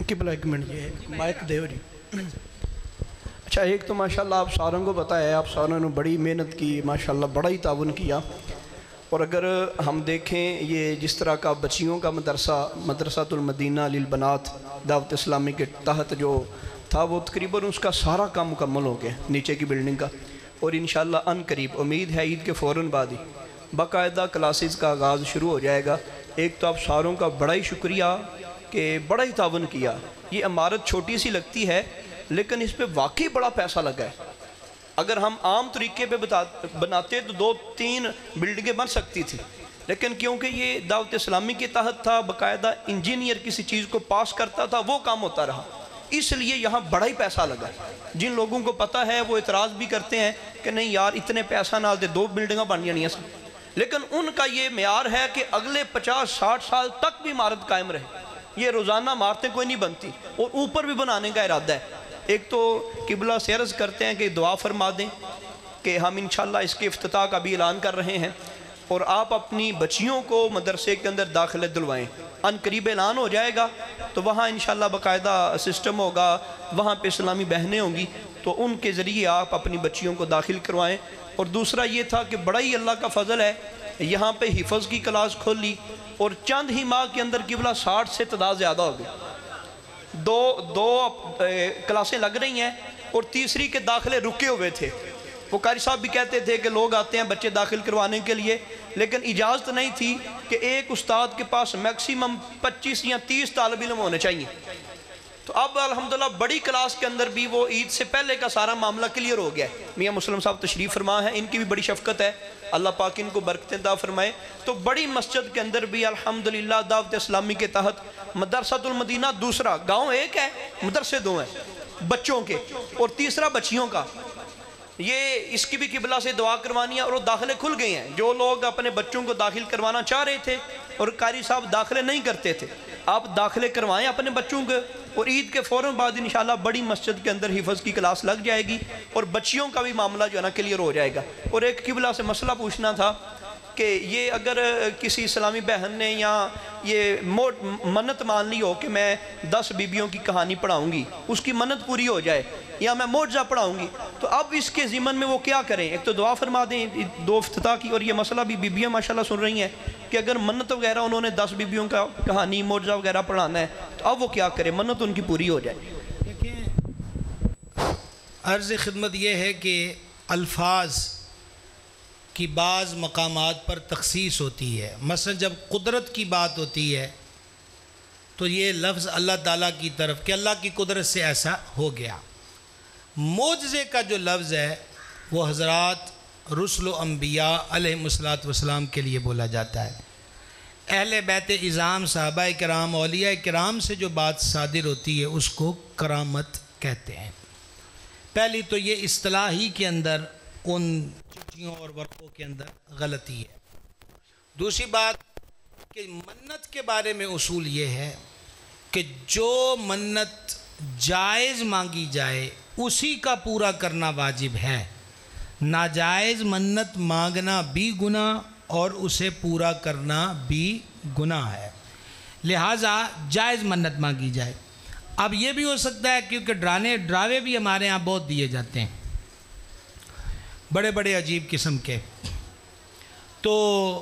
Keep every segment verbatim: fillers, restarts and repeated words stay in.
قبلہ ایک منٹ یہ مائک دے جی۔ اچھا ایک تو ماشاءاللہ آپ ساروں کو پتہ ہے، آپ ساروں نے بڑی محنت کی، ماشاءاللہ بڑا ہی تعاون کیا، اور اگر ہم دیکھیں یہ جس طرح کا بچیوں کا مدرسہ مدرسۃ المدینہ للبنات دعوت اسلامی کے تحت جو تھا، وہ تقریباً اس کا سارا کام مکمل ہو گیا نیچے کی بلڈنگ کا، اور انشاءاللہ ان قریب امید ہے عید کے فوراً بعد ہی باقاعدہ کلاسز کا آغاز شروع ہو جائے گا۔ ایک تو آپ ساروں کا بڑا ہی شکریہ کہ بڑا ہی تعاون کیا۔ یہ عمارت چھوٹی سی لگتی ہے لیکن اس پہ واقعی بڑا پیسہ لگا ہے۔ اگر ہم عام طریقے پہ بناتے تو دو تین بلڈنگیں بن سکتی تھی، لیکن کیونکہ یہ دعوت اسلامی کے تحت تھا، باقاعدہ انجینئر کسی چیز کو پاس کرتا تھا، وہ کام ہوتا رہا، اس لیے یہاں بڑا ہی پیسہ لگا۔ جن لوگوں کو پتہ ہے وہ اعتراض بھی کرتے ہیں کہ نہیں یار اتنے پیسہ نہ دے، دو بلڈنگاں بن جانی ہیں سب، لیکن ان کا یہ معیار ہے کہ اگلے پچاس ساٹھ سال تک بھی عمارت قائم رہے۔ یہ روزانہ عمارتیں کوئی نہیں بنتی، اور اوپر بھی بنانے کا ارادہ ہے۔ ایک تو قبلہ سے عرض کرتے ہیں کہ دعا فرما دیں کہ ہم انشاءاللہ اس کے افتتاح کا بھی اعلان کر رہے ہیں، اور آپ اپنی بچیوں کو مدرسے کے اندر داخلے دلوائیں۔ ان قریب اعلان ہو جائے گا تو وہاں انشاءاللہ باقاعدہ سسٹم ہوگا، وہاں پہ اسلامی بہنیں ہوں گی، تو ان کے ذریعے آپ اپنی بچیوں کو داخل کروائیں۔ اور دوسرا یہ تھا کہ بڑا ہی اللہ کا فضل ہے، یہاں پہ حفظ کی کلاس کھول لی، اور چند ہی ماہ کے اندر قبلہ ساٹھ سے تعداد زیادہ ہو گئی۔ دو دو کلاسیں لگ رہی ہیں، اور تیسری کے داخلے رکے ہوئے تھے۔ وہ قاری صاحب بھی کہتے تھے کہ لوگ آتے ہیں بچے داخل کروانے کے لیے، لیکن اجازت نہیں تھی کہ ایک استاد کے پاس میکسیمم پچیس یا تیس طالب علم ہونے چاہیے۔ تو اب الحمدللہ بڑی کلاس کے اندر بھی وہ عید سے پہلے کا سارا معاملہ کلیئر ہو گیا ہے۔ میاں مسلم صاحب تشریف فرما ہے، ان کی بھی بڑی شفقت ہے، اللہ پاک ان کو برکتیں عطا فرمائے۔ تو بڑی مسجد کے اندر بھی الحمدللہ دعوت اسلامی کے تحت مدرسۃ المدینہ، دوسرا گاؤں ایک ہے، مدرسے دو ہیں بچوں کے، اور تیسرا بچیوں کا۔ یہ اس کی بھی قبلہ سے دعا کروانی ہے، اور وہ داخلے کھل گئے ہیں۔ جو لوگ اپنے بچوں کو داخل کروانا چاہ رہے تھے اور قاری صاحب داخلے نہیں کرتے تھے، آپ داخلے کروائیں اپنے بچوں کے، اور عید کے فوراً بعد انشاءاللہ بڑی مسجد کے اندر حفظ کی کلاس لگ جائے گی، اور بچیوں کا بھی معاملہ جو ہے نا کلیئر ہو جائے گا۔ اور ایک قبلہ سے مسئلہ پوچھنا تھا کہ یہ اگر کسی اسلامی بہن نے یا یہ منت مان لی ہو کہ میں دس بیبیوں کی کہانی پڑھاؤں گی، اس کی منت پوری ہو جائے، یا میں معجزہ پڑھاؤں گی، تو اب اس کے ضمن میں وہ کیا کریں؟ ایک تو دعا فرما دیں دو افتتاح کی، اور یہ مسئلہ بھی بیبیاں ماشاءاللہ سن رہی ہیں کہ اگر منت وغیرہ انہوں نے دس بیبیوں کا کہانی معجزہ وغیرہ پڑھانا ہے تو اب وہ کیا کریں، منت ان کی پوری ہو جائے۔ دیکھیں، عرض خدمت یہ ہے کہ الفاظ کی بعض مقامات پر تخصیص ہوتی ہے۔ مثلا جب قدرت کی بات ہوتی ہے تو یہ لفظ اللہ تعالیٰ کی طرف کہ اللہ کی قدرت سے ایسا ہو گیا۔ معجزے کا جو لفظ ہے وہ حضرات رسل و انبیاء علیہم الصلوۃ والسلام کے لیے بولا جاتا ہے۔ اہل بیت اعظام، صحابہ کرام، اولیاء کرام سے جو بات صادر ہوتی ہے اس کو کرامت کہتے ہیں۔ پہلی تو یہ اصطلاحی کے اندر ان چٹھیوں اور ورقوں کے اندر غلطی ہے۔ دوسری بات کہ منت کے بارے میں اصول یہ ہے کہ جو منت جائز مانگی جائے اسی کا پورا کرنا واجب ہے، ناجائز منت مانگنا بھی گناہ اور اسے پورا کرنا بھی گناہ ہے، لہٰذا جائز منت مانگی جائے۔ اب یہ بھی ہو سکتا ہے کیونکہ ڈرانے ڈراوے بھی ہمارے ہاں بہت دیے جاتے ہیں، بڑے بڑے عجیب قسم کے، تو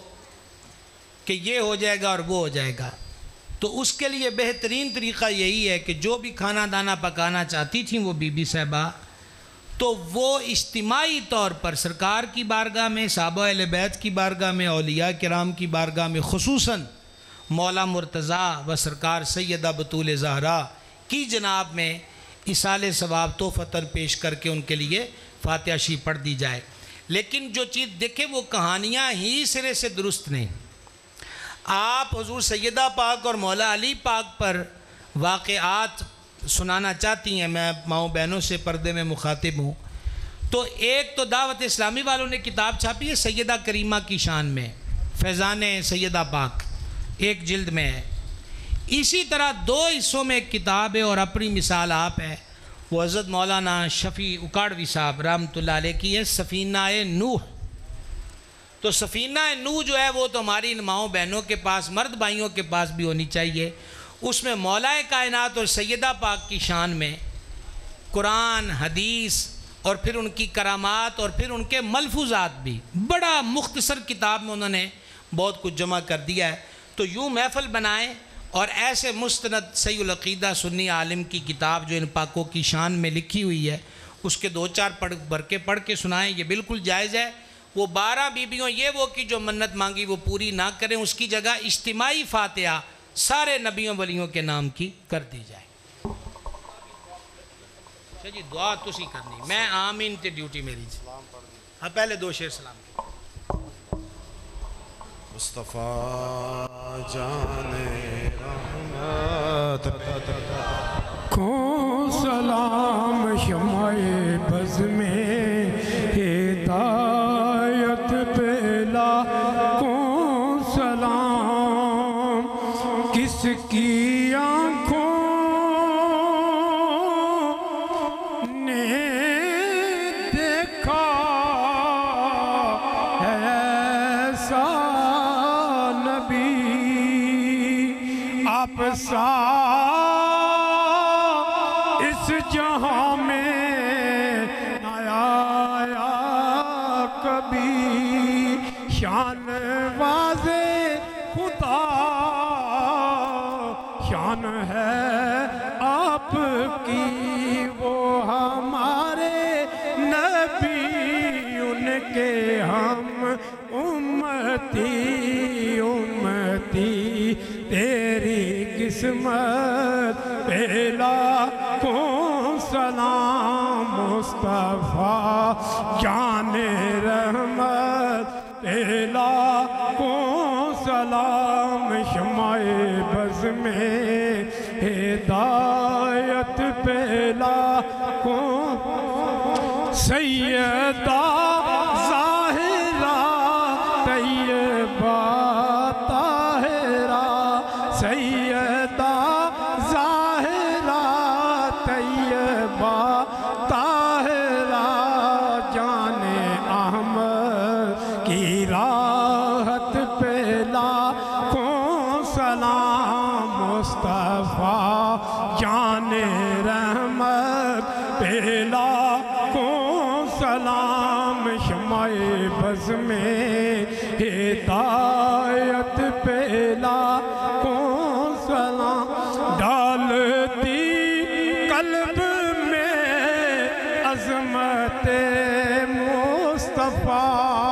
کہ یہ ہو جائے گا اور وہ ہو جائے گا، تو اس کے لیے بہترین طریقہ یہی ہے کہ جو بھی کھانا دانا پکانا چاہتی تھیں وہ بی بی صاحبہ، تو وہ اجتماعی طور پر سرکار کی بارگاہ میں، صحابہ اہل بیت کی بارگاہ میں، اولیاء کرام کی بارگاہ میں، خصوصاً مولا مرتضیٰ و سرکار سیدہ بطول زہرا کی جناب میں ایصال ثواب تحفتاً پیش کر کے ان کے لیے فاتحہ شریف پڑھ دی جائے۔ لیکن جو چیز دیکھیں وہ کہانیاں ہی سرے سے درست نہیں۔ آپ حضور سیدہ پاک اور مولا علی پاک پر واقعات سنانا چاہتی ہیں، میں ماؤں بہنوں سے پردے میں مخاطب ہوں، تو ایک تو دعوت اسلامی والوں نے کتاب چھاپی ہے سیدہ کریمہ کی شان میں، فیضان سیدہ پاک، ایک جلد میں ہے۔ اسی طرح دو حصوں میں ایک کتاب ہے اور اپنی مثال آپ ہے، وہ حضرت مولانا شفیع اکاڑوی صاحب رحمۃ اللہ علیہ کی ہے، سفینہ نوح۔ تو سفینہ نوح جو ہے وہ تو ہماری ان ماؤں بہنوں کے پاس، مرد بھائیوں کے پاس بھی ہونی چاہیے۔ اس میں مولا کائنات اور سیدہ پاک کی شان میں قرآن، حدیث اور پھر ان کی کرامات اور پھر ان کے ملفوظات بھی بڑا مختصر کتاب میں انہوں نے بہت کچھ جمع کر دیا ہے۔ تو یوں محفل بنائیں اور ایسے مستند صحیح العقیدہ سنی عالم کی کتاب جو ان پاکوں کی شان میں لکھی ہوئی ہے اس کے دو چار پڑھ بھر کے پڑھ کے سنائیں، یہ بالکل جائز ہے۔ وہ بارہ بیبیوں یہ وہ کی جو منت مانگی وہ پوری نہ کریں، اس کی جگہ اجتماعی فاتحہ سارے نبیوں ولیوں کے نام کی کر دی جائے۔ اچھا جی، دعا تسی کرنی، میں آمین تے ڈیوٹی میری جی۔ ہاں پہلے دو شعر سلام کے مصطفیٰ جان رحمت کو سلام شمع بز میں ہدایت پہلا کو سلام کس کی آنکھوں نے دیکھا ہے ایسا نبی آپ سا اس جہاں میں آیا کبھی شان واضح خدا شان ہے آپ کی وہ ہمارے نبی ان کے ہم امتی امتی تیری قسمت پہلا کو سلام مصطفیٰ جان رحمت پہلا کو سلام شمع بز میں ہدایت پہلا کو سیدہ ظاہرہ طیبہ طاہرہ سیدہ ظاہرہ طیبہ طاہرہ جان احمد کی راحت پہلا کو سلام مصطفیٰ جان رحمت پہلا کو سلام شمع بز میں ہدایت پہلا کو سلام ڈالتی قلب میں عظمت مصطفیٰ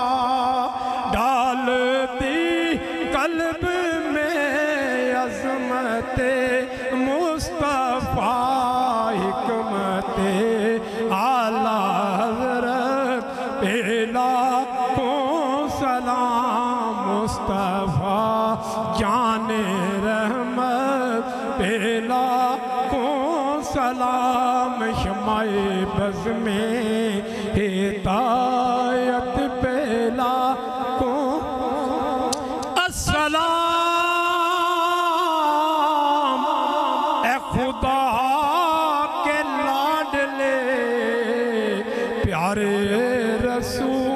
ڈالتی قلب میں عظمت مصطفیٰ حکمت اعلیٰ حضرت پہلا کو سلام مصطفیٰ جان رحمت پہلا کو سلام شمع بز میں ہدایت پہلا کو السلام اے خدا کے لاڈلے پیارے رسول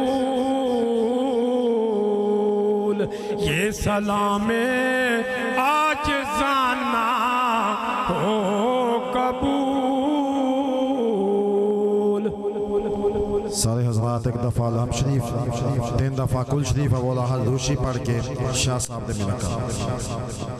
یہ سلام آج زانا ہو قبول۔ سارے حضرات ایک دفعہ الحمد شریف تین دفعہ کل شریف اولا حل روشی پڑھ کے شاہ صاحب نے ملکہ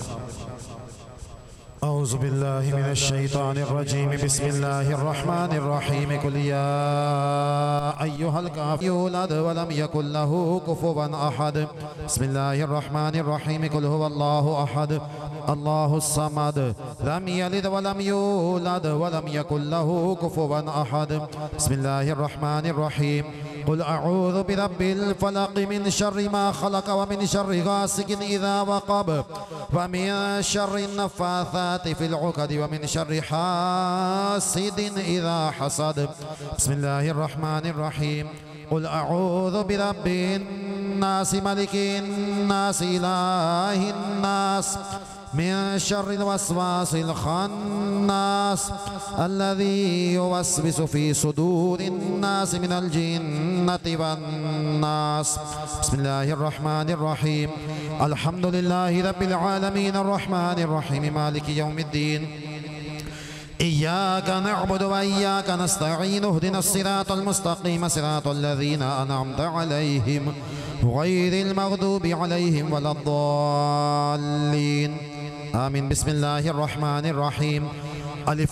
أعوذ بالله من الشيطان الرجيم بسم الله الرحمن الرحيم قل يا أيها الكافرون يولد ولم يكن له كفوا أحد بسم الله الرحمن الرحيم قل هو الله أحد الله الصمد لم يلد ولم يولد ولم يكن له كفوا أحد بسم الله الرحمن الرحيم قل أعوذ برب الفلق من شر ما خلق ومن شر غاسق إذا وقب ومن شر النفاثات في العقد ومن شر حاسد إذا حسد بسم الله الرحمن الرحيم قل أعوذ برب الناس ملك الناس إله الناس من شر الوسواس الخناس الذي يوسوس في صدور الناس من الجنة والناس. بسم الله الرحمن الرحيم. الحمد لله رب العالمين الرحمن الرحيم مالك يوم الدين. إياك نعبد وإياك نستعين اهدنا الصراط المستقيم صراط الذين أنعمت عليهم غير المغضوب عليهم ولا الضالين آمين. بسم الله الرحمن الرحيم. ألف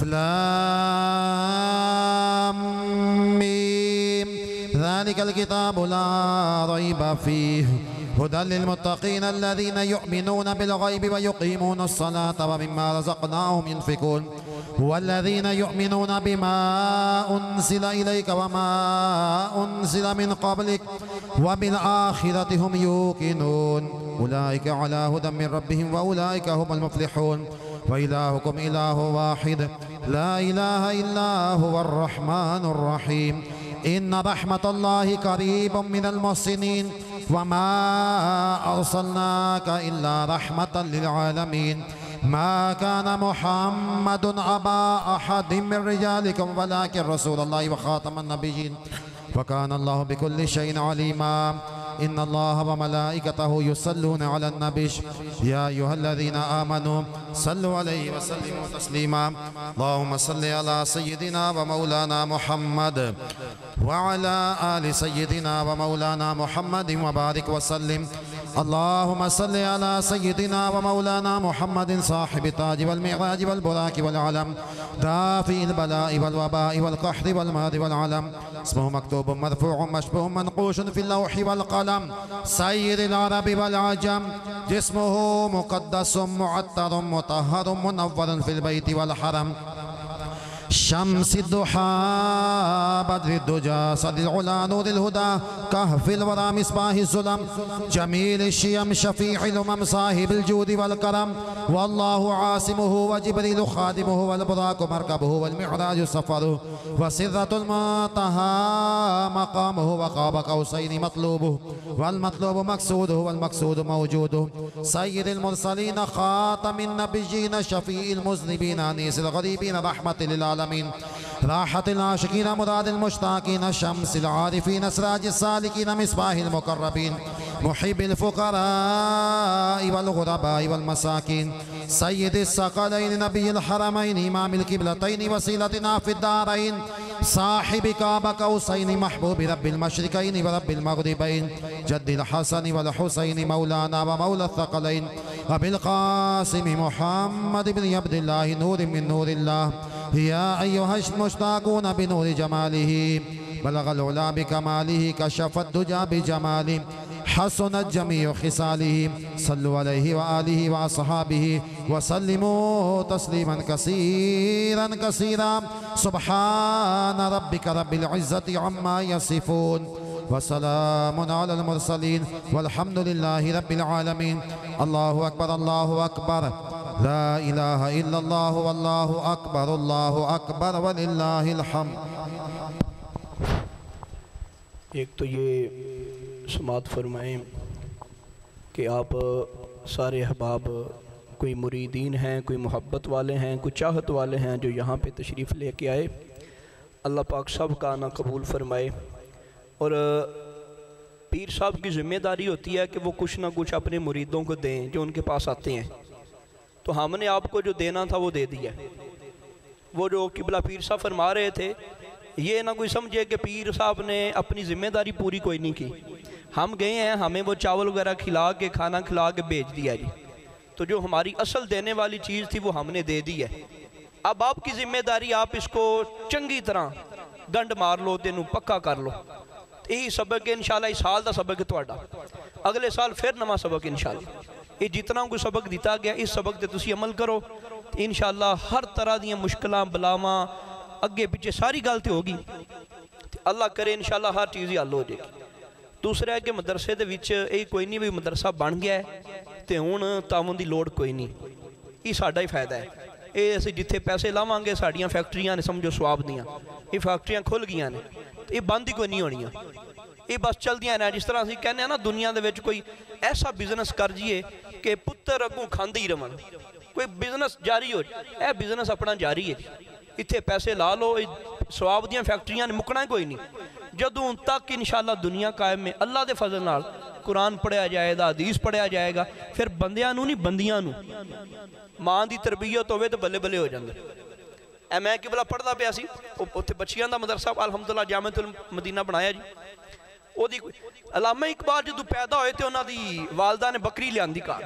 لام ميم ذلك الكتاب لا ريب فيه هدى للمتقين الذين يؤمنون بالغيب ويقيمون الصلاة ومما رزقناهم ينفقون والذين يؤمنون بما أنزل إليك وما أنزل من قبلك وبالآخرة هم يوقنون أولئك على هدى من ربهم وأولئك هم المفلحون. وإلهكم إله واحد لا إله إلا هو الرحمن الرحيم. إن رحمة الله قريب من المحسنين وما أرسلناك إلا رحمة للعالمين. ما كان محمد أبا أحد من رجالكم ولكن رسول الله وخاتم النبيين وكان الله بكل شيء عليما. إن الله وملائكته يصلون على النبي يا أيها الذين آمنوا صلوا عليه وسلموا تسليما. اللهم صل على سيدنا ومولانا محمد وعلى آل سيدنا ومولانا محمد وبارك وسلم. اللهم صل على سيدنا ومولانا محمد صاحب التاج والمعراج والبراك والعلم دافئ البلاء والوباء والقحط والمرض والعلم. اسمه مكتوب مرفوع مشبوه منقوش في اللوح والقلم سيد العرب والعجم. جسمه مقدس معطر مطهر منور في البيت والحرم. شمس الضحى بدر الدجى صد العلا نور الهدى كهف الورى مصباح الظلم جميل الشيم شفيع الأمم صاحب الجود والكرم. والله عاصمه وجبريل خادمه والبراق مركبه والمعراج سفره وسرة المنتهى مقامه وقاب قوسين مطلوبه والمطلوب مقصوده والمقصود موجوده. سيد المرسلين خاتم النبيين شفيع المذنبين أنيس الغريبين رحمة للعالمين راحة العاشقين مراد المشتاقين شمس العارفين سراج السالكين مصباح المقربين محب الفقراء والغرباء والمساكين. سيد الثقلين نبي الحرمين إمام القبلتين وسيلتنا في الدارين صاحب قاب قوسين محبوب رب المشرقين ورب المغربين جد الحسن والحسين مولانا ومولى الثقلين أبي القاسم محمد بن عبد الله نور من نور الله. يا أيها المشتاقون بنور جماله بلغ العلا بكماله كشف الدجى بجماله حسنت جميع خصاله. صلوا عليه وآله وأصحابه وسلموا تسليما كثيرا كثيرا. سبحان ربك رب العزة عما يصفون وسلام على المرسلين والحمد لله رب العالمين. الله أكبر الله أكبر لا إله إلا الله والله أكبر الله أكبر ولله الحمد. ایک تو یہ سماعت فرمائیں کہ آپ سارے احباب کوئی مریدین ہیں کوئی محبت والے ہیں کوئی چاہت والے ہیں جو یہاں پہ تشریف لے کے آئے. اللہ پاک سب کا آنا قبول فرمائے. اور پیر صاحب کی ذمہ داری ہوتی ہے کہ وہ کچھ نہ کچھ اپنے مریدوں کو دیں جو ان کے پاس آتے ہیں. تو ہم نے آپ کو جو دینا تھا وہ دے دیا. وہ جو قبلہ پیر صاحب فرما رہے تھے یہ نہ کوئی سمجھے کہ پیر صاحب نے اپنی ذمہ داری پوری کوئی نہیں کی. ہم گئے ہیں ہمیں وہ چاول وغیرہ کھلا کے کھانا کھلا کے بھیج دیا جی. تو جو ہماری اصل دینے والی چیز تھی وہ ہم نے دے دی ہے. اب آپ کی ذمہ داری آپ اس کو چنگی طرح گنڈ مار لو تینوں پکا کر لو. یہی سبق ہے انشاءاللہ. اس سال دا سبق ہے تہاڈا. اگلے سال پھر نواں سبق انشاءاللہ. یہ جتنا کوئی سبق دیتا گیا اس سبق تے تسی عمل کرو انشاءاللہ ہر طرح دیاں مشکلاں بلاواں اگے پیچھے ساری گل تے ہوگی. اللہ کرے انشاءاللہ ہر چیز ہی حل ہو جائے گی. دوسرا ہے کہ مدرسے دے وچ یہ کوئی نہیں بھی مدرسہ بن گیا ہے تے ہن تعاون دی لوڑ کوئی نہیں. یہ ساڈا ہی فائدہ ہے. یہ اسی جتھے پیسے لاواں گے ساڈیاں فیکٹریاں نے سمجھو سواب دیاں یہ فیکٹریاں کھل گیاں نے یہ بند ہی کوئی نہیں ہونیاں. یہ بس چل دیا نا، جس طرح اسی کہنے ہیں نا دنیا دے وچ کوئی ایسا بزنس کر جیے کہ پتر اگوں کھاندے ہی رہن، کوئی بزنس جاری ہو جائے، اے بزنس اپنا جاری ہے، اتھے پیسے لا لو، سواب دیاں فیکٹریاں نے مکنا کوئی نہیں، جدوں تک انشاءاللہ دنیا قائم میں اللہ دے فضل نال قرآن پڑھیا جائے گا، حدیث پڑھیا جائے گا، پھر بندیاں نو نہیں بندیاں نو ماں دی تربیت ہوئے تو بلے بلے ہو جاندے۔ اے میں قبلہ پڑھدا پیا سی، اوتھے بچیاں دا مدرسہ الحمدللہ جامعۃ المدینہ بنایا جی، او دی علامہ اقبال جدوں پیدا ہوئے تے انہاں دی والدہ نے بکری لیاندی گھر،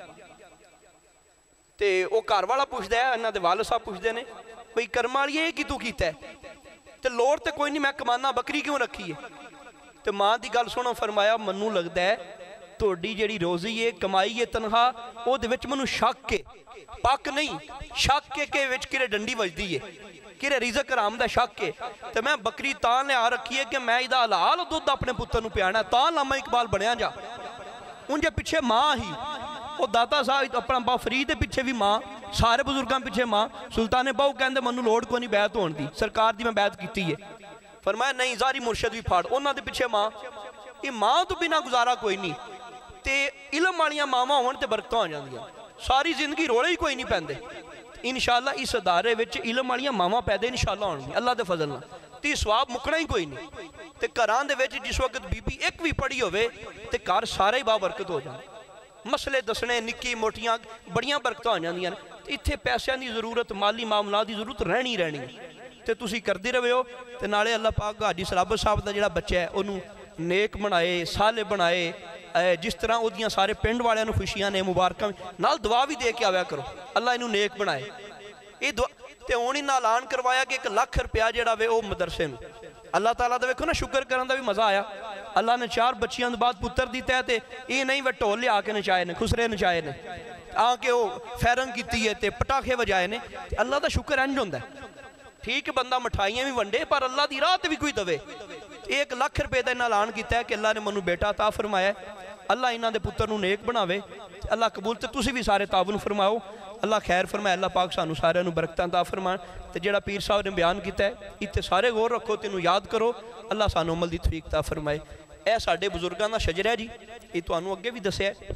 تے او گھر والا پوچھدا ہے، انہاں دے والد صاحب پوچھدے نے بھئی کرم والیے کی تو کیتا ہے تے لوڑ تے کوئی نہیں، میں کمانا بکری کیوں رکھی ہے؟ تے ماں دی گل سنو، فرمایا منو لگدا ہے توڑی جیڑی روزی ہے کمائی ہے تنخواہ او دے وچ منو شک کے پاک نہیں، شک کے کہ وچ کرے ڈنڈی وجدی ہے، کرے رزق حرام دا شک کے، تے میں بکری تاں لے آ رکھی ہے کہ میں ایدہ حلال دودھ اپنے پتر نو پیانا ہے، تاں علامہ اقبال بنیا جا، ان جے پیچھے ماں ہی، وہ داتا صاحب اپنا با فرید دے پیچھے بھی ماں، سارے بزرگاں پیچھے ماں، سلطان باؤ کہندے منو لوڑ کو نہیں بیعت ہون دی، سرکار دی میں بیعت کیتی ہے، فرمایا نہیں زاری مرشد بھی پھاڑ، انہاں دے پیچھے ماں، یہ ماں تو بنا گزارا کوئی نہیں، تے علم والیاں ماما ہون تے برکتاں ہو جاندیاں، ساری زندگی روڑے ہی کوئی نہیں پہندے، انشاءاللہ اس ادارے وچ علم والیاں ماما پیدے انشاءاللہ ہون گی، اللہ دے فضل نہ، تی سواب مکنا ہی کوئی نہیں، تے گھراں دے وچ جس وقت بی بی ایک بھی پڑھی ہوئے تے گھر سارے ہی با برکت ہو جاندے، مسئلے دسنے نکی موٹیاں بڑیاں برکتاں ہو جاندیاں، اتھے پیسیاں دی ضرورت مالی معاملات دی ضرورت رہنی رہنی تے تسی کردے رہے ہو، تے نالے اللہ پاک حاجی سلابت صاحب دا جڑا بچہ ہے انہوں نیک بنائے، صالح بنائے، جس طرح او دیاں سارے پنڈ والے انہوں خوشیاں نے مبارکاں نال دعا بھی دے کے آویا کرو، اللہ انہوں نیک بنائے، یہ دعا تے ہونی نال اعلان کروایا کہ ایک لاکھ روپیہ جڑا وے او مدرسے نو، اللہ تعالیٰ دا ویکھو نا شکر کرن دا بھی مزہ آیا، اللہ نے چار بچیاں دے بعد پتر دیتا ہے تے یہ نہیں وہ ٹول لے آ کے نچائے نے، خسرے نچائے نے، آ کے وہ فیرنگ کیتی ہے تے پٹاخے وجائے نے، اللہ دا شکر انج ہوندا ہے، ٹھیک بندہ مٹھائیاں بھی ونڈے پر اللہ دی راہ تے بھی کوئی دوے، ایک لاکھ روپے دا انہاں اعلان کیتا ہے کہ اللہ نے منو بیٹا عطا فرمایا ہے، اللہ انہاں دے پتر نو نیک بناوے، اللہ قبول تے تسی بھی سارے تعاون فرماؤ، اللہ خیر فرمائے، اللہ پاک سانو سارے نو برکتاں عطا فرمائے، تے جڑا پیر صاحب نے بیان کیتا ہے ایتھے سارے غور رکھو تے نو یاد کرو، اللہ سانو عمل دی توفیق عطا فرمائے، اے ساڈے بزرگاں دا شجرہ ہے جی، یہ تانوں اگے بھی دسیا ہے،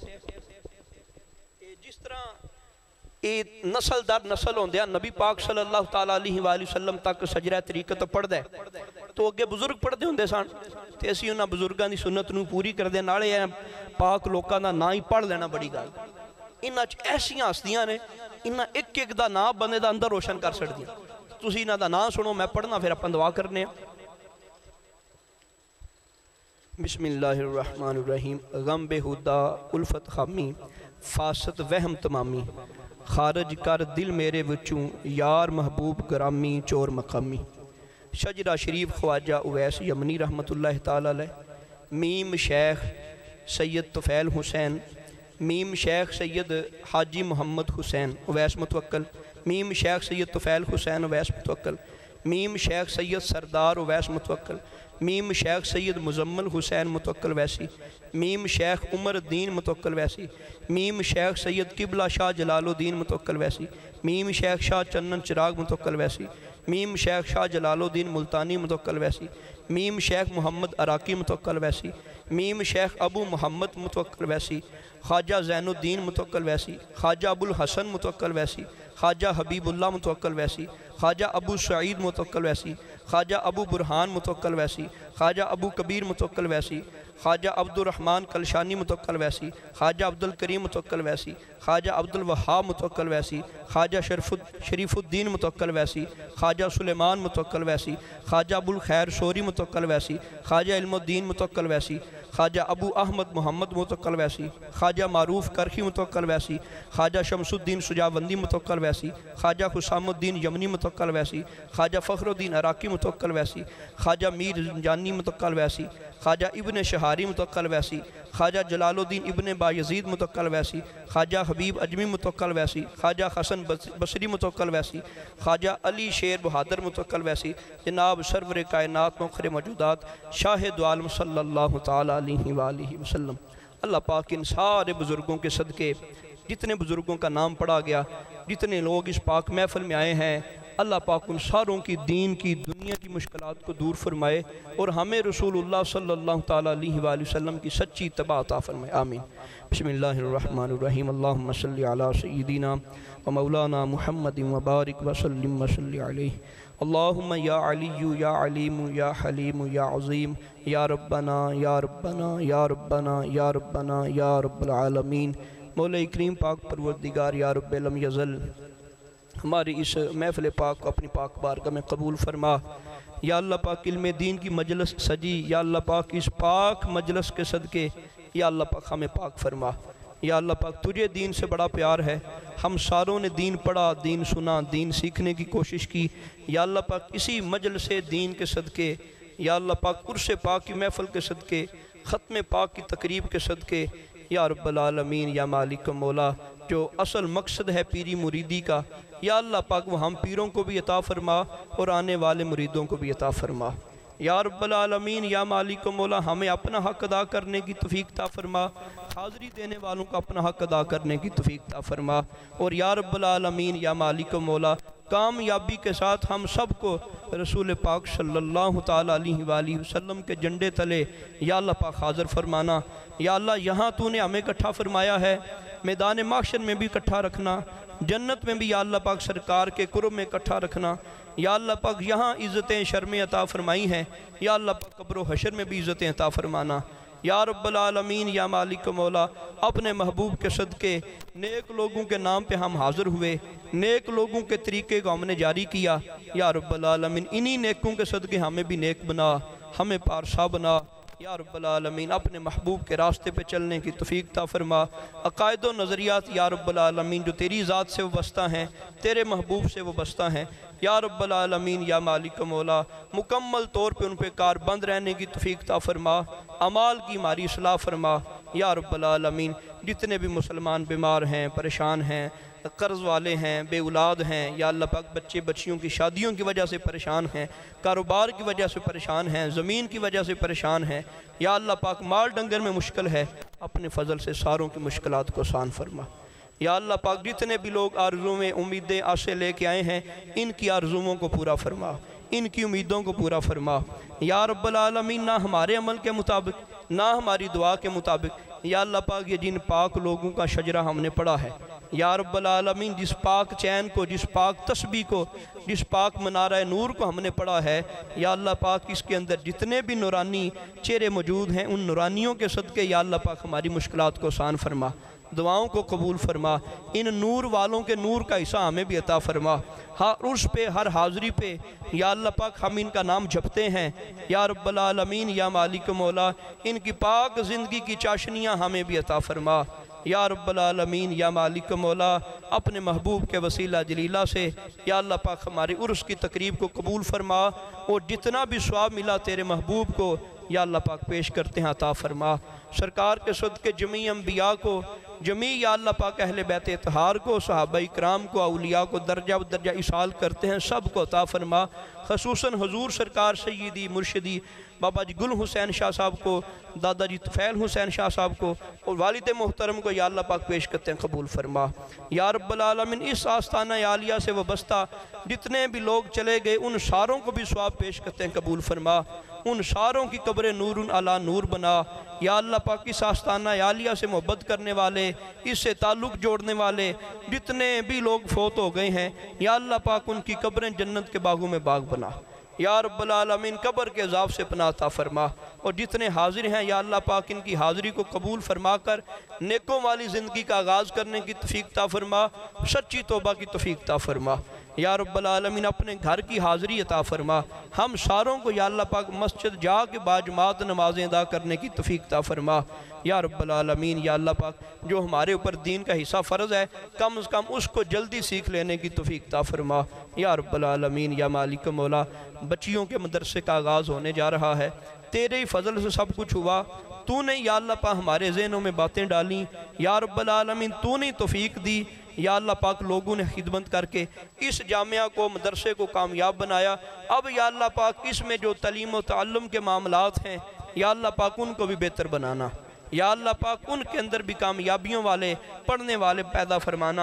جس طرح یہ نسل در نسل ہوندیا نبی پاک صلی اللہ تعالیٰ علیہ وآلہ وسلم تک سجرہ طریقت پڑھ دے تو اگے بزرگ پڑھ دے ہوندے سان تے اسی انہاں بزرگاں دی سنت نو پوری کر دے نالے پاک لوکاں دا نا ہی پڑھ لینا بڑی گل، انہاں ایسیاں ہستیاں نے انہاں ایک ایک دا نا بندے دا اندر روشن کر سڑ دیا، تسی انہاں دا نا سنو میں پڑھنا پھر اپن دعا کرنے ہیں۔ بسم اللہ الرحمن الرحیم، غم بے ہدا الفت خامی فاسد وہم تمامی، خارج کر دل میرے وچوں یار محبوب گرامی چور مقامی، شجرہ شریف خواجہ اویس یمنی رحمت اللہ تعالیٰ علیہ، میم شیخ سید طفیل حسین، میم شیخ سید حاجی محمد حسین اویس متوکل، میم شیخ سید طفیل حسین اویس متوکل، میم شیخ سید سردار اویس متوکل، میم شیخ سید مزمل حسین متوکل ویسی، میم شیخ عمر الدین متوکل ویسی، میم شیخ سید قبلہ شاہ جلال الدین متوکل ویسی، میم شیخ شاہ چنن چراغ متوکل ویسی، میم شیخ شاہ جلال الدین ملتانی متوکل ویسی، میم شیخ محمد عراقی متوکل ویسی، میم شیخ ابو محمد متوکل ویسی، خواجہ زین الدین متوکل ویسی، خواجہ ابو الحسن متوکل ویسی، خواجہ حبیب اللہ متوکل ویسی، خواجہ ابو سعید متوکل ویسی، خواجہ ابو برہان متوکل ویسی، خواجہ ابو کبیر متوکل ویسی، خواجہ عبد الرحمن کلشانی متوکل ویسی، خواجہ عبد الکریم متوکل ویسی، خواجہ عبد الوہاب متوکل ویسی، خواجہ شریف الدین متوکل ویسی، خواجہ سلیمان متوکل ویسی، خواجہ ابو الخیر سوری متوکل ویسی، خواجہ علم الدین متوکل ویسی، خواجہ ابو احمد محمد متوکل ویسی، خواجہ معروف کرخی متوکل ویسی، خواجہ شمس الدین سجاوندی متوکل ویسی، خواجہ حسام الدین یمنی متوکل ویسی، خواجہ فخر الدین عراقی متوکل ویسی، خواجہ میر زنجانی متوکل ویسی، خواجہ ابن شہاری متوکل ویسی، خواجہ جلال الدین ابن بایزید متوکل ویسی، خواجہ حبیب اجمی متوکل ویسی، خواجہ حسن بصری متوکل ویسی، خواجہ علی شیر بہادر متوکل ویسی، جناب سرور کائنات مؤخر موجودات شاہ دو عالم صلی اللہ تعالیٰ علیہ وآلہ وسلم۔ اللہ پاک ان سارے بزرگوں کے صدقے، جتنے بزرگوں کا نام پڑھا گیا، جتنے لوگ اس پاک محفل میں آئے ہیں، اللہ پاک ان ساروں کی دین کی دنیا کی مشکلات کو دور فرمائے اور ہمیں رسول اللہ صلی اللہ تعالیٰ علیہ وآلہ وسلم کی سچی اتباع عطا فرمائے، آمین۔ بسم اللہ الرحمن الرحیم، اللہم صلی علی سیدنا و مولانا محمد وبارک وسلم وصلی علیہ، اللہم یا علی یا علیم یا حلیم یا عظیم، یا ربنا یا ربنا یا ربنا یا ربنا یا رب العالمین۔ مولا کریم پاک پروردگار یا رب لم یزل ہماری اس محفل پاک کو اپنی پاک بارگاہ میں قبول فرما۔ یا اللہ پاک علم دین کی مجلس سجی، یا اللہ پاک اس پاک مجلس کے صدقے یا اللہ پاک ہمیں پاک فرما۔ یا اللہ پاک تجھے دین سے بڑا پیار ہے، ہم ساروں نے دین پڑھا، دین سنا، دین سیکھنے کی کوشش کی۔ یا اللہ پاک اسی مجلس دین کے صدقے یا اللہ پاک عرس پاک کی محفل کے صدقے، ختم پاک کی تقریب کے صدقے، یا رب العالمین یا مالک مولا جو اصل مقصد ہے پیری مریدی کا، یا اللہ پاک وہ ہم پیروں کو بھی عطا فرما اور آنے والے مریدوں کو بھی عطا فرما۔ یا رب العالمین یا مالک مولا ہمیں اپنا حق ادا کرنے کی توفیق عطا فرما، حاضری دینے والوں کا اپنا حق ادا کرنے کی توفیق عطا فرما، اور یا رب العالمین یا مالک مولا کامیابی کے ساتھ ہم سب کو رسول پاک صلی اللہ تعالیٰ علیہ وآلہ وسلم کے جھنڈے تلے یا اللہ پاک حاضر فرمانا۔ یا اللہ یہاں تو نے ہمیں اکٹھا فرمایا ہے، میدان محشر میں بھی اکٹھا رکھنا، جنت میں بھی یا اللہ پاک سرکار کے قرب میں اکٹھا رکھنا۔ یا اللہ پاک یہاں عزتیں شرمیں عطا فرمائی ہیں، یا اللہ پاک قبر و حشر میں بھی عزتیں عطا فرمانا۔ یا رب العالمین یا مالک مولا اپنے محبوب کے صدقے نیک لوگوں کے نام پہ ہم حاضر ہوئے، نیک لوگوں کے طریقے کو ہم نے جاری کیا۔ یا رب العالمین انہی نیکوں کے صدقے ہمیں بھی نیک بنا، ہمیں پارسا بنا۔ یا رب العالمین اپنے محبوب کے راستے پہ چلنے کی توفیق عطا فرما۔ عقائد و نظریات یا رب العالمین جو تیری ذات سے وابستہ ہیں، تیرے محبوب سے وابستہ ہیں، یا رب العالمین یا مالک مولا مکمل طور پہ ان پہ کار بند رہنے کی توفیق عطا فرما، اعمال کی ہماری اصلاح فرما۔ یا رب العالمین جتنے بھی مسلمان بیمار ہیں، پریشان ہیں، قرض والے ہیں، بے اولاد ہیں، یا اللہ پاک بچے بچیوں کی شادیوں کی وجہ سے پریشان ہیں، کاروبار کی وجہ سے پریشان ہیں، زمین کی وجہ سے پریشان ہیں، یا اللہ پاک مال ڈنگر میں مشکل ہے، اپنے فضل سے ساروں کی مشکلات کو آسان فرما۔ یا اللہ پاک جتنے بھی لوگ آرزوں میں امیدیں آسے لے کے آئے ہیں، ان کی آرزوؤں کو پورا فرما، ان کی امیدوں کو پورا فرما۔ یا رب العالمین نہ ہمارے عمل کے مطابق نہ ہماری دعا کے مطابق یا اللہ پاک یہ جن پاک لوگوں کا شجرہ ہم نے پڑھا ہے، یا رب العالمین جس پاک چین کو، جس پاک تسبیح کو، جس پاک منارہ نور کو ہم نے پڑھا ہے، یا اللہ پاک اس کے اندر جتنے بھی نورانی چہرے موجود ہیں، ان نورانیوں کے صدقے یا اللہ پاک ہماری مشکلات کو آسان فرما، دعاؤں کو قبول فرما، ان نور والوں کے نور کا حصہ ہمیں بھی عطا فرما۔ ہر عرس پہ، ہر حاضری پہ یا اللہ پاک ہم ان کا نام جپتے ہیں، یا رب العالمین یا مالک مولا ان کی پاک زندگی کی چاشنیاں ہمیں بھی عطا فرما۔ یا رب العالمین یا مالک مولا اپنے محبوب کے وسیلہ جلیلہ سے یا اللہ پاک ہماری عرس کی تقریب کو قبول فرما، اور جتنا بھی ثواب ملا تیرے محبوب کو یا اللہ پاک پیش کرتے ہیں عطا فرما۔ سرکار کے صدقے جمیع انبیاء کو، جمیع یا اللہ پاک اہل بیت اطہار کو، صحابہ اکرام کو، اولیاء کو درجہ و درجہ اصال کرتے ہیں، سب کو عطا فرما۔ خصوصاً حضور سرکار سیدی مرشدی بابا جی گل حسین شاہ صاحب کو، دادا جی طفیل حسین شاہ صاحب کو اور والد محترم کو یا اللہ پاک پیش کرتے ہیں، قبول فرما۔ یا رب العالمین اس آستانہ عالیہ سے وابستہ جتنے بھی لوگ چلے گئے ان ساروں کو بھی ثواب پیش کرتے ہیں، قبول فرما۔ ان ساروں کی قبر نور علی نور بنا۔ یا اللہ پاک اس آستانہ عالیہ سے محبت کرنے والے، اس سے تعلق جوڑنے والے جتنے بھی لوگ فوت ہو گئے ہیں، یا اللہ پاک ان کی قبریں جنت کے باغوں میں باغ بنا۔ یا رب العالمین قبر کے عذاب سے پناہ عطا فرما، اور جتنے حاضر ہیں یا اللہ پاک ان کی حاضری کو قبول فرما کر نیکوں والی زندگی کا آغاز کرنے کی توفیق عطا فرما، سچی توبہ کی توفیق عطا فرما۔ یا رب العالمین اپنے گھر کی حاضری عطا فرما، ہم ساروں کو یا اللہ پاک مسجد جا کے باجماعت نمازیں ادا کرنے کی توفیق عطا فرما۔ یا رب العالمین یا اللہ پاک جو ہمارے اوپر دین کا حصہ فرض ہے، کم از کم اس کو جلدی سیکھ لینے کی توفیق عطا فرما۔ یا رب العالمین یا مالک مولا بچیوں کے مدرسے کا آغاز ہونے جا رہا ہے، تیرے ہی فضل سے سب کچھ ہوا، تو نے یا اللہ پاک ہمارے ذہنوں میں باتیں ڈالیں، یا رب العالمین تو نے توفیق دی، یا اللہ پاک لوگوں نے خدمت کر کے اس جامعہ کو، مدرسے کو کامیاب بنایا۔ اب یا اللہ پاک اس میں جو تعلیم و تعلم کے معاملات ہیں یا اللہ پاک ان کو بھی بہتر بنانا، یا اللہ پاک ان کے اندر بھی کامیابیوں والے پڑھنے والے پیدا فرمانا۔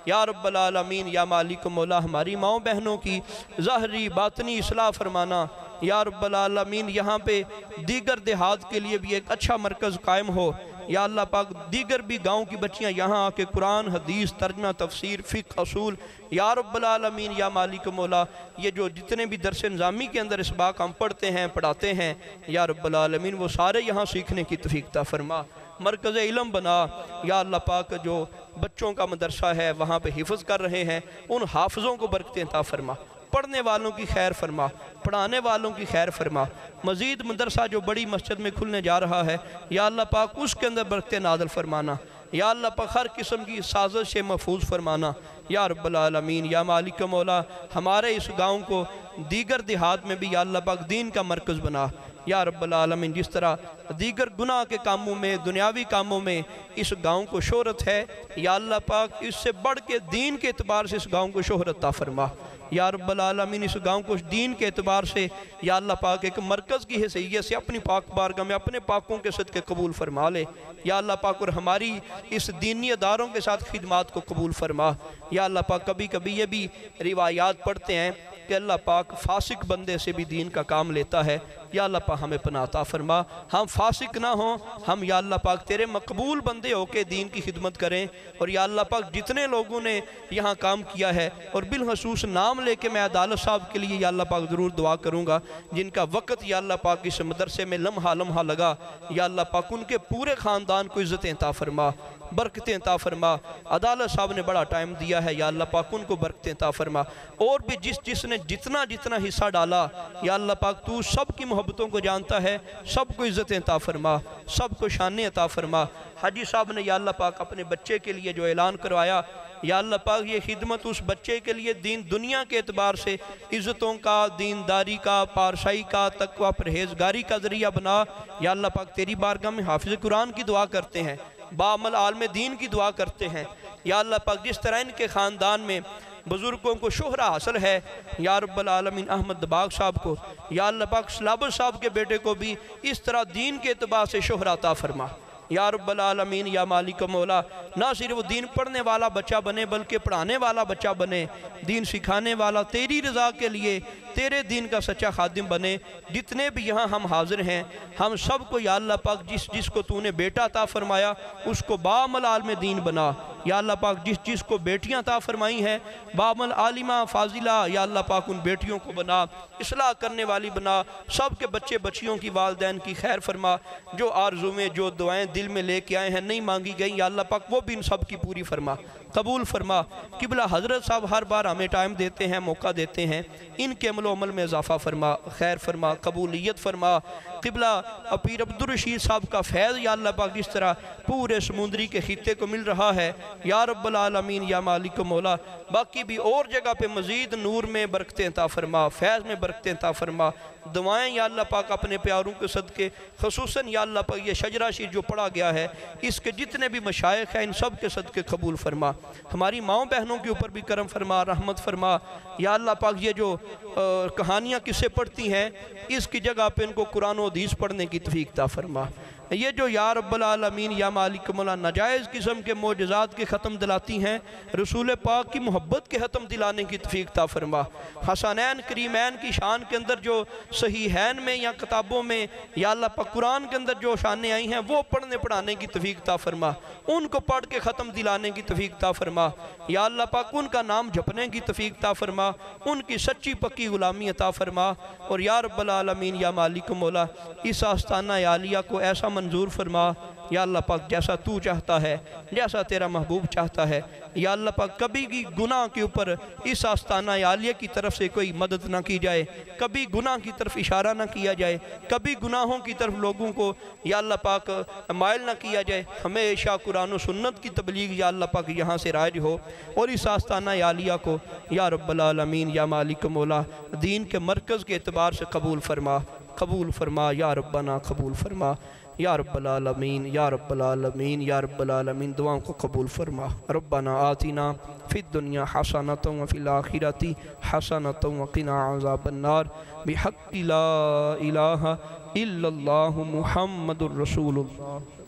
یا رب العالمین یا مالک مولا ہماری ماؤں بہنوں کی ظاہری باطنی اصلاح فرمانا، یا رب العالمین یہاں پہ دیگر دیہات کے لیے بھی ایک اچھا مرکز قائم ہو، یا اللہ پاک دیگر بھی گاؤں کی بچیاں یہاں آ کے قرآن حدیث ترجمہ تفسیر فقہ اصول، یا رب العالمین یا مالک مولا یہ جو جتنے بھی درس نظامی کے اندر اس باق ہم پڑھتے ہیں پڑھاتے ہیں یا رب العالمین وہ سارے یہاں سیکھنے کی توفیق عطا فرما، مرکز علم بنا، یا اللہ پاک جو بچوں کا مدرسہ ہے وہاں پہ حفظ کر رہے ہیں ان حافظوں کو برکتیں عطا فرما، پڑھنے والوں کی خیر فرما، پڑھانے والوں کی خیر فرما، مزید مدرسہ جو بڑی مسجد میں کھلنے جا رہا ہے یا اللہ پاک اس کے اندر برکتیں نازل فرمانا، یا اللہ پاک ہر قسم کی سازش سے محفوظ فرمانا، یا رب العالمین یا مالک مولا ہمارے اس گاؤں کو دیگر دیہات میں بھی یا اللہ پاک دین کا مرکز بنا، یا رب العالمین جس طرح دیگر گناہ کے کاموں میں دنیاوی کاموں میں اس گاؤں کو شہرت ہے یا اللہ پاک اس سے بڑھ کے دین کے اعتبار سے اس گاؤں کو شہرت عطا فرما، یا رب العالمین اس گاؤں کو دین کے اعتبار سے یا اللہ پاک ایک مرکز کی حیثیت سے اپنی پاک بارگاہ میں اپنے پاکوں کے صدقے قبول فرما لے، یا اللہ پاک اور ہماری اس دینی اداروں کے ساتھ خدمات کو قبول فرما، یا اللہ پاک کبھی کبھی یہ بھی روایات پڑھتے ہیں کہ اللہ پاک فاسق بندے سے بھی دین کا کام لیتا ہے، یا اللہ پاک ہمیں پناہ عطا فرما، ہم فاسق نہ ہوں، ہم یا اللہ پاک تیرے مقبول بندے ہو کے دین کی خدمت کریں، اور یا اللہ پاک جتنے لوگوں نے یہاں کام کیا ہے اور بالخصوص نام لے کے میں عدالت صاحب کے لیے یا اللہ پاک ضرور دعا کروں گا جن کا وقت یا اللہ پاک اس مدرسے میں لمحہ لمحہ لگا، یا اللہ پاک ان کے پورے خاندان کو عزتیں عطا فرما، برکتیں عطا فرما، عدالت صاحب نے بڑا ٹائم دیا ہے یا اللہ پاک ان کو برکتیں عطا فرما، اور بھی جس جس نے جتنا جتنا حصہ ڈالا یا اللہ پاک تو سب کی محبتوں کو جانتا ہے، سب کو عزتیں عطا فرما، سب کو شانیں عطا فرما، حاجی صاحب نے یا اللہ پاک اپنے بچے کے لیے جو اعلان کروایا یا اللہ پاک یہ خدمت اس بچے کے لیے دین دنیا کے اعتبار سے عزتوں کا، دینداری کا، پارسائی کا، تقوی پرہیزگاری کا ذریعہ بنا، یا اللہ پاک تیری بارگاہ میں حافظ قرآن کی دعا کرتے ہیں، باعمل عالم دین کی دعا کرتے ہیں، یا اللہ پاک جس طرح ان کے خاندان میں بزرگوں کو شہرہ حاصل ہے یا رب العالمین احمد دباغ صاحب کو، یا اللہ پاک سلابت صاحب کے بیٹے کو بھی اس طرح دین کے اعتبار سے شہرہ عطا فرما، یا رب العالمین یا مالک مولا نہ صرف دین پڑھنے والا بچہ بنے بلکہ پڑھانے والا بچہ بنے، دین سکھانے والا تیری رضا کے لیے تیرے دین کا سچا خادم بنے، جتنے بھی یہاں ہم حاضر ہیں ہم سب کو یا اللہ پاک جس جس کو تو نے بیٹا عطا فرمایا اس کو باعمل عالم دین بنا، یا اللہ پاک جس جس کو بیٹیاں عطا فرمائی ہیں باعمل عالمہ فاضلہ یا اللہ پاک ان بیٹیوں کو بنا، اصلاح کرنے والی بنا، سب کے بچے بچیوں کی والدین کی خیر فرما، جو آرزو میں جو دعائیں دل میں لے کے آئے ہیں نہیں مانگی گئیں یا اللہ پاک وہ بھی ان سب کی پوری فرما، قبول فرما، قبلہ حضرت صاحب ہر بار ہمیں ٹائم دیتے ہیں موقع دیتے ہیں، ان کے عمل و عمل میں اضافہ فرما، خیر فرما، قبولیت فرما، قبلہ پیر عبدالرشید صاحب کا فیض یا اللہ پاک جس طرح پورے سمندری کے خطے کو مل رہا ہے یا رب العالمین یا مالک مولا باقی بھی اور جگہ پہ مزید نور میں برکتیں عطا فرما، فیض میں برکتیں عطا فرما، دعائیں یا اللہ پاک اپنے پیاروں کے صدقے خصوصاً یا اللہ پاک یہ شجرہ شریف جو پڑھا گیا ہے اس کے جتنے بھی مشائخ ہیں ان سب کے صدقے قبول فرما، ہماری ماؤں بہنوں کے اوپر بھی کرم فرما، رحمت فرما، یا اللہ پاک یہ جو کہانیاں کسے پڑھتی ہیں اس کی جگہ پہ ان کو قرآن و حدیث پڑھنے کی توفیق عطا فرما، یہ جو یا رب العالمین یا مالک مولا ناجائز قسم کے معجزات کے ختم دلاتی ہیں رسول پاک کی محبت کے ختم دلانے کی توفیق عطا فرما، حسنین کریمین کی شان کے اندر جو صحیحین میں یا کتابوں میں یا اللہ پاک قرآن کے اندر جو شانیں آئی ہیں وہ پڑھنے پڑھانے کی توفیق عطا فرما، ان کو پڑھ کے ختم دلانے کی توفیق عطا فرما، یا اللہ پاک ان کا نام جپنے کی توفیق عطا فرما، ان کی سچی پکی غلامی عطا فرما، اور یا رب العالمین یا مالک مولا اس آستانہ عالیہ کو ایسا منظور فرما یا اللہ پاک جیسا تو چاہتا ہے، جیسا تیرا محبوب چاہتا ہے، یا اللہ پاک کبھی بھی گناہ کے اوپر اس آستانہ عالیہ کی طرف سے کوئی مدد نہ کی جائے، کبھی گناہ کی طرف اشارہ نہ کیا جائے، کبھی گناہوں کی طرف لوگوں کو یا اللہ پاک مائل نہ کیا جائے، ہمیشہ قرآن و سنت کی تبلیغ یا اللہ پاک یہاں سے رائج ہو، اور اس آستانہ عالیہ کو یا رب العالمین یا مالک مولا دین کے مرکز کے اعتبار سے قبول فرما، قبول فرما یا ربنا قبول فرما یا رب العالمین یا رب العالمین یا رب العالمین دعاؤں کو قبول فرما، ربنا آتنا فی الدنیا حسنۃ وفی الآخرۃ حسنۃ وقنا عذاب النار بحق لا الہ الا اللہ محمد الرسول اللہ۔